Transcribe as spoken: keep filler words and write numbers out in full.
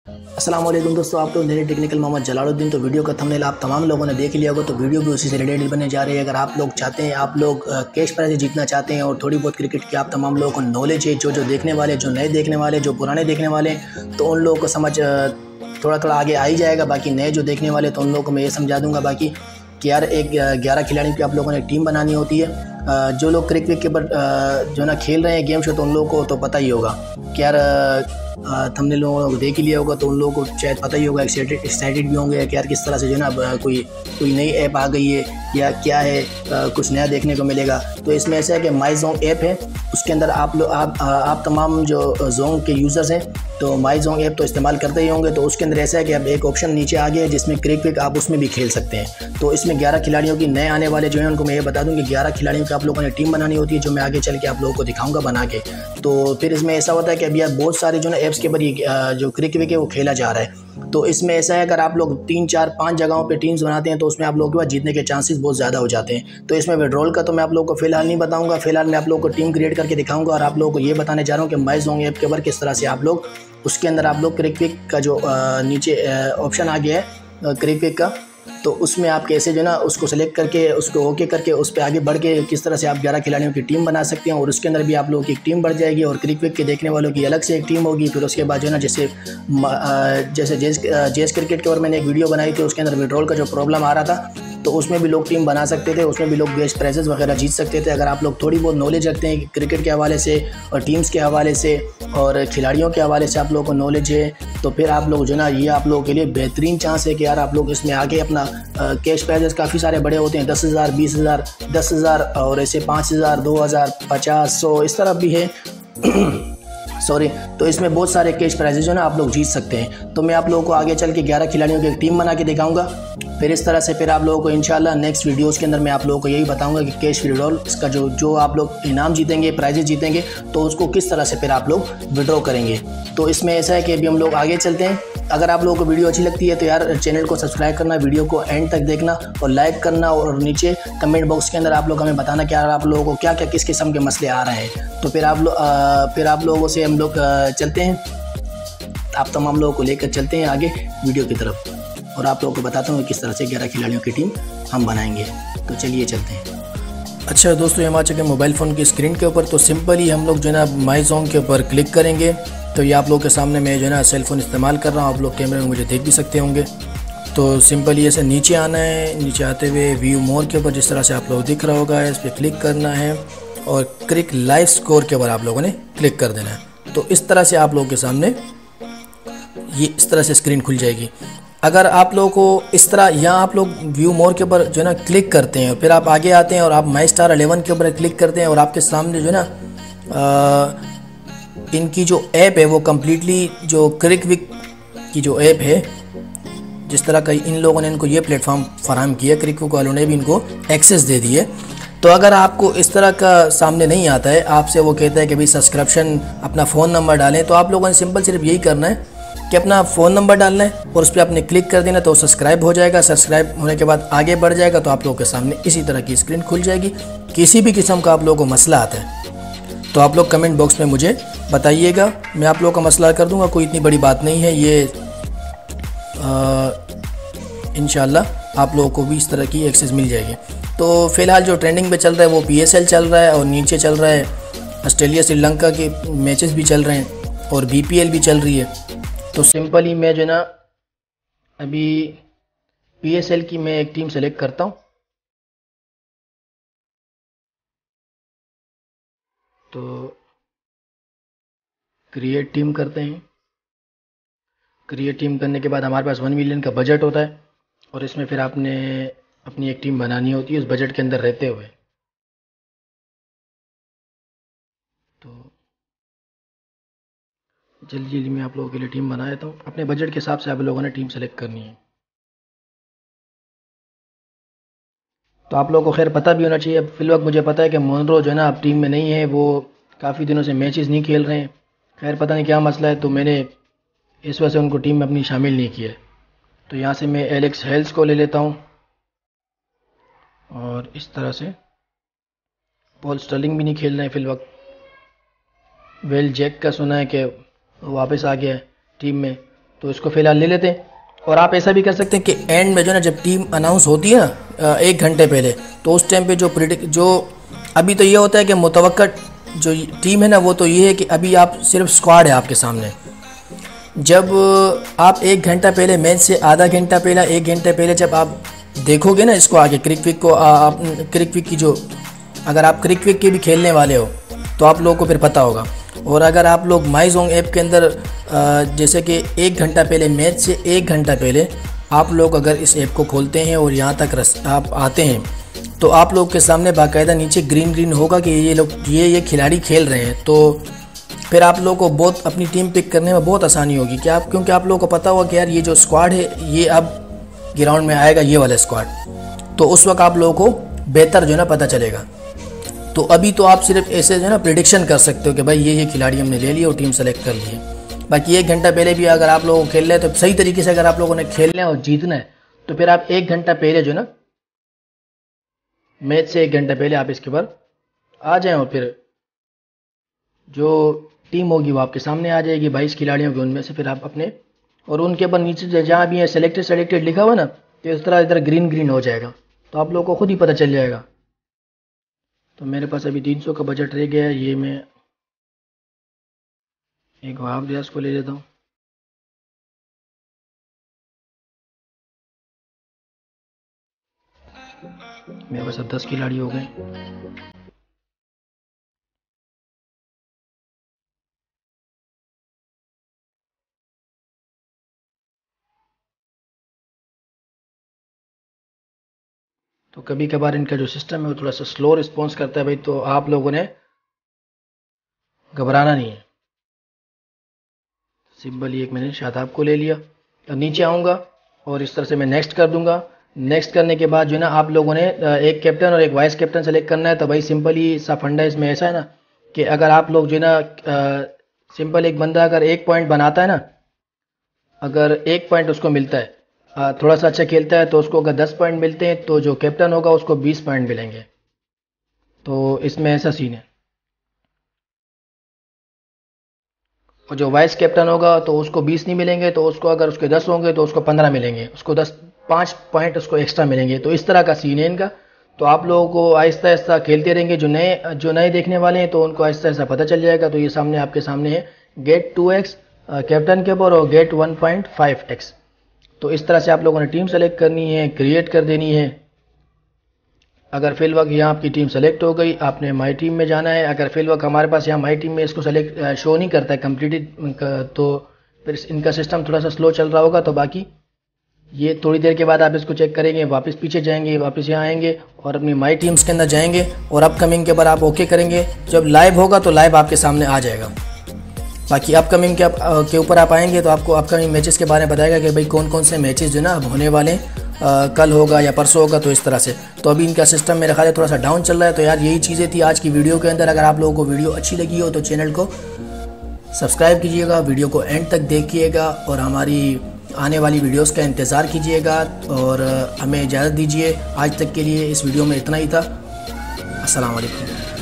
अस्सलाम वालेकुम दोस्तों, आप लोग मेरे टेक्निकल मोहम्मद जलालुद्दीन। तो वीडियो का थंबनेल आप तमाम लोगों ने देख लिया होगा, तो वीडियो भी उसी से रिलेटेड बनने जा रही है। अगर आप लोग चाहते हैं, आप लोग कैश प्राइज जीतना चाहते हैं और थोड़ी बहुत क्रिकेट की आप तमाम लोगों को नॉलेज है, जो जो देखने वाले, जो नए देखने वाले, जो पुराने देखने वाले, तो उन लोगों को समझ थोड़ा थोड़ा आगे आ ही जाएगा। बाकी नए जो देखने वाले, तो उन लोगों को मैं ये समझा दूँगा। बाकी कि यार एक ग्यारह खिलाड़ियों की आप लोगों ने टीम बनानी होती है। जो लोग क्रिकेट के ऊपर जो ना खेल रहे हैं गेम शो, तो उन लोगों को तो पता ही होगा कि यार हमने लोगों को देख ही लिया होगा, तो उन लोगों को शायद पता ही होगा, एक्साइटेड एक्साइटेड भी होंगे कि यार किस तरह से जो है ना कोई कोई नई ऐप आ गई है या क्या है, कुछ नया देखने को मिलेगा। तो इसमें ऐसा है कि माई जोंग ऐप है, उसके अंदर आप लोग आप आप तमाम जो जोंग के यूज़र्स हैं तो माई जोंग ऐप तो इस्तेमाल करते ही होंगे। तो उसके अंदर ऐसा है कि अब एक ऑप्शन नीचे आ गया है जिसमें क्रिकेट आप उसमें भी खेल सकते हैं। तो इसमें ग्यारह खिलाड़ियों की नए आने वाले जो हैं उनको मैं ये बता दूं कि ग्यारह खिलाड़ियों की आप लोगों ने टीम बनानी होती है, जो मैं आगे चल के आप लोगों को दिखाऊंगा बना के। तो फिर इसमें ऐसा होता है कि अभी यार बहुत सारे जो ना ऐप्स के ऊपर जो क्रिकेट है वो खेला जा रहा है। तो इसमें ऐसा है, अगर आप लोग तीन चार पाँच जगहों पे टीम्स बनाते हैं तो उसमें आप लोगों के पास जीतने के चांसेस बहुत ज़्यादा हो जाते हैं। तो इसमें विड्रॉल का तो मैं आप लोगों को फिलहाल नहीं बताऊंगा, फिलहाल मैं आप लोगों को टीम क्रिएट करके दिखाऊंगा और आप लोगों को ये बताने जा रहा हूँ कि माई जोंग ऐप के ऊपर किस तरह से आप लोग उसके अंदर आप लोग क्रिकेट का जो नीचे ऑप्शन आ गया है क्रिकेट का, तो उसमें आप कैसे जो ना उसको सेलेक्ट करके उसको ओके करके उस पर आगे बढ़ के किस तरह से आप ग्यारह खिलाड़ियों की टीम बना सकते हैं। और उसके अंदर भी आप लोगों की एक टीम बढ़ जाएगी और क्रिकेट के देखने वालों की अलग से एक टीम होगी। फिर उसके बाद जो ना जैसे जैसे जेस जेस क्रिकेट के और मैंने एक वीडियो बनाई थी, उसके अंदर विड्रॉल का जो प्रॉब्लम आ रहा था, तो उसमें भी लोग टीम बना सकते थे, उसमें भी लोग बेस्ट प्राइजेस वगैरह जीत सकते थे। अगर आप लोग थोड़ी बहुत नॉलेज रखते हैं क्रिकेट के हवाले से और टीम्स के हवाले से और खिलाड़ियों के हवाले से आप लोगों को नॉलेज है, तो फिर आप लोग जो ना ये आप लोगों के लिए बेहतरीन चांस है कि यार आप लोग इसमें आगे अपना कैश प्राइजेस काफ़ी सारे बड़े होते हैं, दस हज़ार बीस हज़ार दस हज़ार और ऐसे पाँच हज़ार दो हज़ार पचास सौ इस तरह भी है सॉरी। तो इसमें बहुत सारे कैश प्राइजेज जो ना आप लोग जीत सकते हैं। तो मैं आप लोगों को आगे चल के ग्यारह खिलाड़ियों की एक टीम बना के दिखाऊंगा। फिर इस तरह से फिर आप लोगों को इंशाल्लाह नेक्स्ट वीडियोस के अंदर मैं आप लोगों को यही बताऊंगा कि कैश विड्रॉल इसका जो जो आप लोग इनाम जीतेंगे, प्राइजेज जीतेंगे, तो उसको किस तरह से फिर आप लोग विड्रॉ करेंगे। तो इसमें ऐसा है कि अभी हम लोग आगे चलते हैं। अगर आप लोगों को वीडियो अच्छी लगती है तो यार चैनल को सब्सक्राइब करना, वीडियो को एंड तक देखना और लाइक करना, और नीचे कमेंट बॉक्स के अंदर आप लोग हमें बताना कि यार आप लोगों को क्या क्या किस किस्म के मसले आ रहे हैं। तो फिर आप लोग फिर आप लोगों से हम लोग चलते हैं, आप तमाम लोगों को लेकर चलते हैं आगे वीडियो की तरफ और आप लोगों को बताता हूँ किस तरह से ग्यारह खिलाड़ियों की टीम हम बनाएंगे। तो चलिए चलते हैं। अच्छा दोस्तों, हम आ चुके हैं मोबाइल फ़ोन की स्क्रीन के ऊपर। तो सिंपली हम लोग जो है ना माई जोंग के ऊपर क्लिक करेंगे। तो ये आप लोगों के सामने मैं जो है ना सेल फ़ोन इस्तेमाल कर रहा हूँ, आप लोग कैमरे में मुझे देख भी सकते होंगे। तो सिंपली ऐसे नीचे आना है, नीचे आते हुए व्यू मोर के ऊपर जिस तरह से आप लोग दिख रहा होगा इस पर क्लिक करना है और क्रिक लाइव स्कोर के ऊपर आप लोगों ने क्लिक कर देना है। तो इस तरह से आप लोगों के सामने ये इस तरह से स्क्रीन खुल जाएगी। अगर आप लोगों को इस तरह यहाँ आप लोग व्यू मोर के ऊपर जो है ना क्लिक करते हैं और फिर आप आगे आते हैं और आप माई स्टार अलेवन के ऊपर क्लिक करते हैं और आपके सामने जो है ना इनकी जो ऐप है वो कम्प्लीटली जो क्रिकविक की जो ऐप है, जिस तरह का इन लोगों ने इनको ये प्लेटफॉर्म फराहम किया, क्रिकविक वालों ने भी इनको एक्सेस दे दी है। तो अगर आपको इस तरह का सामने नहीं आता है, आपसे वो कहता है कि भाई सब्सक्रिप्शन अपना फ़ोन नंबर डालें, तो आप लोगों ने सिंपल सिर्फ यही करना है कि अपना फ़ोन नंबर डालना है और उस पर आपने क्लिक कर देना, तो सब्सक्राइब हो जाएगा। सब्सक्राइब होने के बाद आगे बढ़ जाएगा तो आप लोगों के सामने इसी तरह की स्क्रीन खुल जाएगी। किसी भी किस्म का आप लोगों को मसला आता है तो आप लोग कमेंट बॉक्स में मुझे बताइएगा, मैं आप लोगों का मसला कर दूंगा। कोई इतनी बड़ी बात नहीं है ये, इंशाल्लाह आप लोगों को भी इस तरह की एक्सेस मिल जाएगी। तो फ़िलहाल जो ट्रेंडिंग पे चल रहा है वो पी एस एल चल रहा है और नीचे चल रहा है ऑस्ट्रेलिया श्रीलंका के मैचेस भी चल रहे हैं और बी पी एल भी चल रही है। तो सिंपली मैं जो ना अभी पी एस एल की मैं एक टीम सेलेक्ट करता हूँ। तो क्रिएट टीम करते हैं। क्रिएट टीम करने के बाद हमारे पास वन मिलियन का बजट होता है और इसमें फिर आपने अपनी एक टीम बनानी होती है उस बजट के अंदर रहते हुए। तो जल्दी जल्दी मैं आप लोगों के लिए टीम बना देता हूँ। अपने बजट के हिसाब से आप लोगों ने टीम सेलेक्ट करनी है। तो आप लोगों को खैर पता भी होना चाहिए, फिल वक्त मुझे पता है कि मोनरो जो है ना अब टीम में नहीं है, वो काफ़ी दिनों से मैचेस नहीं खेल रहे हैं। खैर पता नहीं क्या मसला है, तो मैंने इस वजह से उनको टीम में अपनी शामिल नहीं किया। तो यहाँ से मैं एलेक्स हेल्स को ले लेता हूँ और इस तरह से पॉल स्टर्लिंग भी नहीं खेल रहे हैं फिल वक्त। वेल जैक का सुना है कि वापस आ गया है टीम में, तो इसको फ़िलहाल ले लेते हैं। और आप ऐसा भी कर सकते हैं कि एंड में जो ना जब टीम अनाउंस होती है ना एक घंटे पहले, तो उस टाइम पे जो प्रिडिक्ट जो अभी तो ये होता है कि मुतवक्का जो टीम है ना वो तो ये है कि अभी आप सिर्फ स्क्वाड है आपके सामने। जब आप एक घंटा पहले मैच से आधा घंटा पहले एक घंटे पहले जब आप देखोगे ना इसको आगे क्रिक विक को, आप क्रिक विक की जो अगर आप क्रिक विक के भी खेलने वाले हो तो आप लोगों को फिर पता होगा। और अगर आप लोग माई जोंग ऐप के अंदर जैसे कि एक घंटा पहले मैच से एक घंटा पहले आप लोग अगर इस ऐप को खोलते हैं और यहाँ तक रस आप आते हैं तो आप लोग के सामने बाकायदा नीचे ग्रीन ग्रीन होगा कि ये लोग ये ये खिलाड़ी खेल रहे हैं। तो फिर आप लोगों को बहुत अपनी टीम पिक करने में बहुत आसानी होगी कि आप क्योंकि आप लोगों को पता होगा कि यार ये जो स्क्वाड है ये अब ग्राउंड में आएगा, ये वाला स्क्वाड। तो उस वक्त आप लोगों को बेहतर जो है ना पता चलेगा। तो अभी तो आप सिर्फ ऐसे जो है ना प्रिडिक्शन कर सकते हो कि भाई ये ये खिलाड़ी हमने ले लिए और टीम सेलेक्ट कर ली है। बाकी एक घंटा पहले भी अगर आप लोगों को खेल रहे हैं तो सही तरीके से अगर आप लोगों ने खेलना है और जीतना है तो फिर आप एक घंटा पहले जो है ना मैच से एक घंटा पहले आप इसके ऊपर आ जाएं और फिर जो टीम होगी वो आपके सामने आ जाएगी बाईस खिलाड़ियों के, उनमें से फिर आप अपने और उनके ऊपर नीचे जहाँ भी है सेलेक्टेड सेलेक्टेड लिखा हुआ ना तो इस तरह इधर ग्रीन ग्रीन हो जाएगा, तो आप लोगों को खुद ही पता चल जाएगा। तो मेरे पास अभी तीन सौ का बजट रह गया है, ये मैं एक हाफ रियाज को ले लेता हूँ। मेरे पास अब दस खिलाड़ी हो गए। तो कभी कभार इनका जो सिस्टम है वो थोड़ा सा स्लो रिस्पॉन्स करता है भाई, तो आप लोगों ने घबराना नहीं है। सिंपली एक मैंने शादाब को ले लिया, तो नीचे आऊँगा और इस तरह से मैं नेक्स्ट कर दूंगा। नेक्स्ट करने के बाद जो है ना आप लोगों ने एक कैप्टन और एक वाइस कैप्टन सेलेक्ट करना है। तो भाई सिंपली सा फंडा इसमें ऐसा है ना कि अगर आप लोग जो है ना सिंपल एक बंदा अगर एक पॉइंट बनाता है ना, अगर एक पॉइंट उसको मिलता है, थोड़ा सा अच्छा खेलता है तो उसको अगर दस पॉइंट मिलते हैं तो जो कैप्टन होगा उसको बीस पॉइंट मिलेंगे। तो इसमें ऐसा सीन है। और जो वाइस कैप्टन होगा तो उसको बीस नहीं मिलेंगे, तो उसको अगर उसके दस होंगे तो उसको पंद्रह मिलेंगे, उसको दस पाँच पॉइंट उसको एक्स्ट्रा मिलेंगे। तो इस तरह का सीन है इनका। तो आप लोगों को आहिस्ता आहिस्ता खेलते रहेंगे। जो नए जो नए देखने वाले हैं तो उनको आहिस्ता आहिस्ता पता चल जाएगा। तो ये सामने आपके सामने है गेट टू एक्स कैप्टन के ऊपर और get one point five X. तो इस तरह से आप लोगों ने टीम सेलेक्ट करनी है, क्रिएट कर देनी है। अगर फिल वक्त यहाँ आपकी टीम सेलेक्ट हो गई, आपने माई टीम में जाना है। अगर फिल वक्त हमारे पास यहाँ माई टीम में इसको सेलेक्ट शो नहीं करता है कंप्लीटेड, तो फिर इनका सिस्टम थोड़ा सा स्लो चल रहा होगा। तो बाकी ये थोड़ी देर के बाद आप इसको चेक करेंगे, वापस पीछे जाएंगे, वापस यहाँ आएंगे और अपनी माई टीम्स के अंदर जाएंगे और अपकमिंग के बाद आप ओके करेंगे। जब लाइव होगा तो लाइव आपके सामने आ जाएगा। बाकी अपकमिंग के के ऊपर आप आएंगे तो आपको अपकमिंग मैचेस के बारे में बताएगा कि भाई कौन कौन से मैचेस जो ना अब होने वाले हैं, कल होगा या परसों होगा। तो इस तरह से तो अभी इनका सिस्टम मेरे ख्याल है थोड़ा सा डाउन चल रहा है। तो यार यही चीज़ें थी आज की वीडियो के अंदर। अगर आप लोगों को वीडियो अच्छी लगी हो तो चैनल को सब्सक्राइब कीजिएगा, वीडियो को एंड तक देखिएगा और हमारी आने वाली वीडियोस का इंतज़ार कीजिएगा और हमें इजाज़त दीजिए। आज तक के लिए इस वीडियो में इतना ही था। अस्सलाम वालेकुम।